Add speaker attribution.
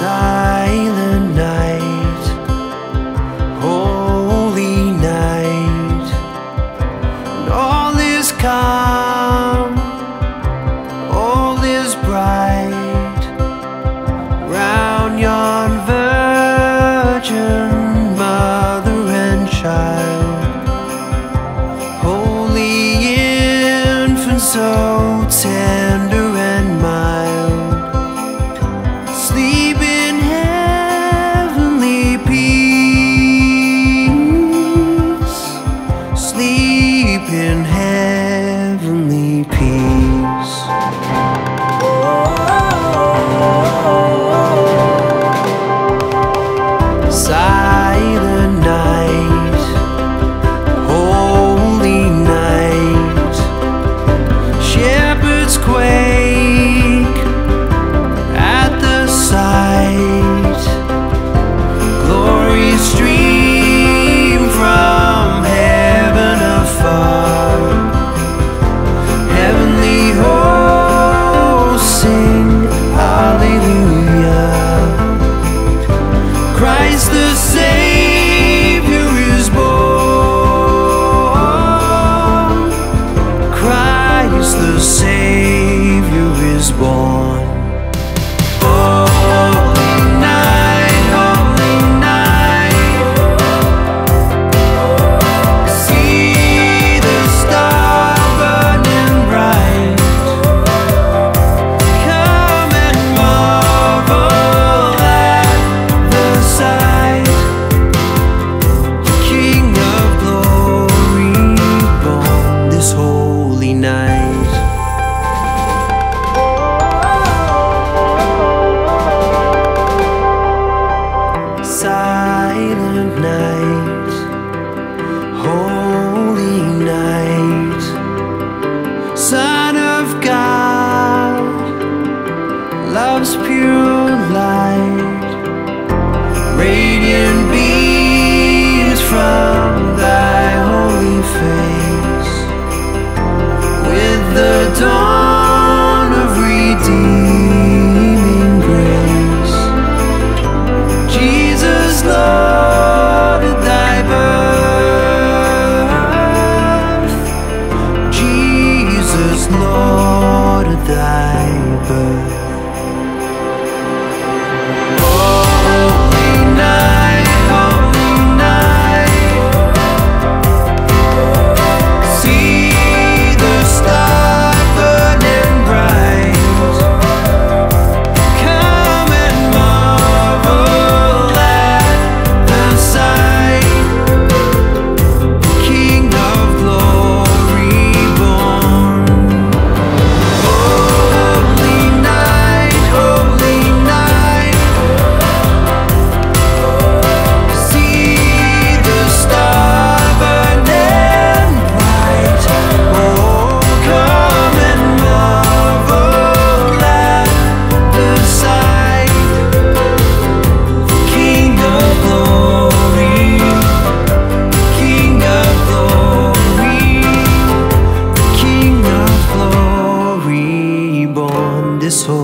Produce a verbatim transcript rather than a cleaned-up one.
Speaker 1: Silent night, holy night, and all is calm, all is bright, round yon virgin mother and child, holy infant, so tender and mild, sleep in heavenly peace, sleep in heavenly peace. Silent night, holy night, shepherds quake at the sight, glory stream from heaven afar, heavenly hosts sing hallelujah. Christ the Savior is born, Christ the Savior is born. Holy night, holy night, see the star burning bright, come and marvel at the sight, King of glory born this holy night. Silent night, holy night, Son of God, love's pure light, radiant beams from thy holy face, with the dawn of redeeming grace. Jesus, Lord, at thy birth, Jesus, Lord, at thy birth. Holy night, holy night, see the star burning bright, come and marvel at the sight, King of glory born. Holy night, holy night, see the star burning bright, oh, come and marvel at the sight, King of glory, King of glory, King of glory born this whole